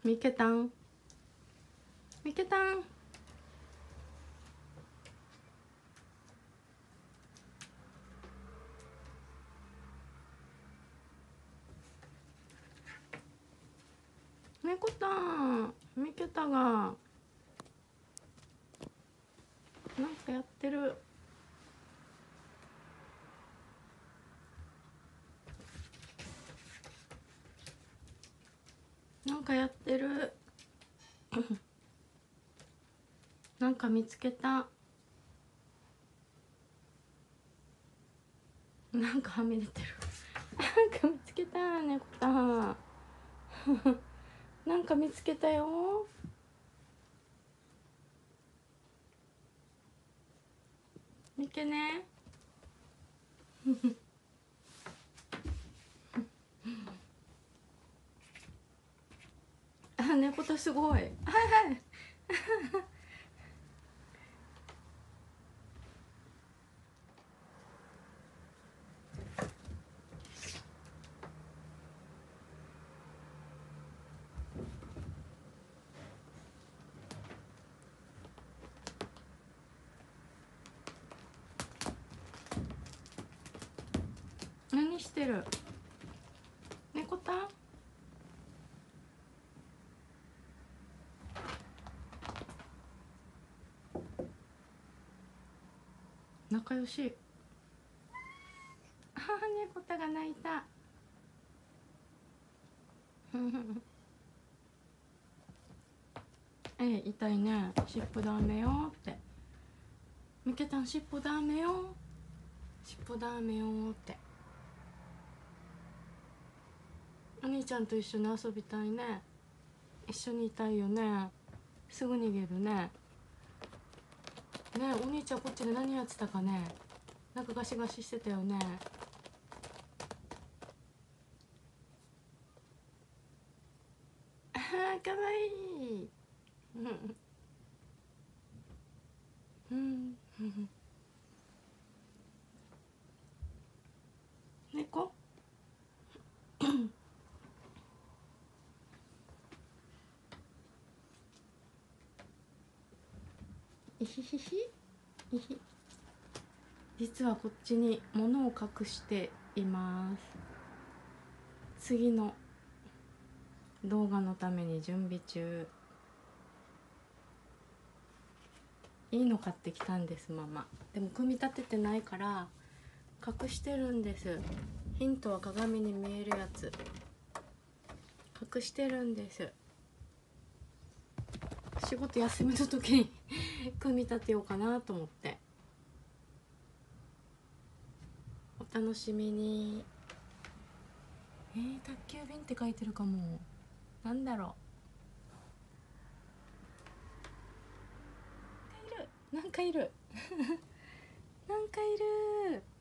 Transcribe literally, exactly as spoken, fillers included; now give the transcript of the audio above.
みけたんみけたん猫たんみけたがなんかやってる。なんかやってるなんか見つけた。なんかはみ出てるなんか見つけた猫たんなんか見つけたよ。見てねあ、猫たすごい。はいはい何してる猫たん。仲良し。あー、猫たが泣いたええ、痛いね。尻尾ダメよって。みけたん尻尾ダメよ、尻尾ダメよって。お兄ちゃんと一緒に遊びたいね。一緒にいたいよね。すぐ逃げるね。ねえ、お兄ちゃんこっちで何やってたかね。なんかガシガシしてたよね。あー、かわいいうん猫いひひひいひ。実はこっちに物を隠しています。次の動画のために準備中。いいの買ってきたんです、ママ。でも組み立ててないから隠してるんです。ヒントは鏡に見えるやつ隠してるんです。仕事休みの時に組み立てようかなと思って。お楽しみに。えー、宅急便って書いてるかも。なんだろう。なんかいるなんかいるなんかいる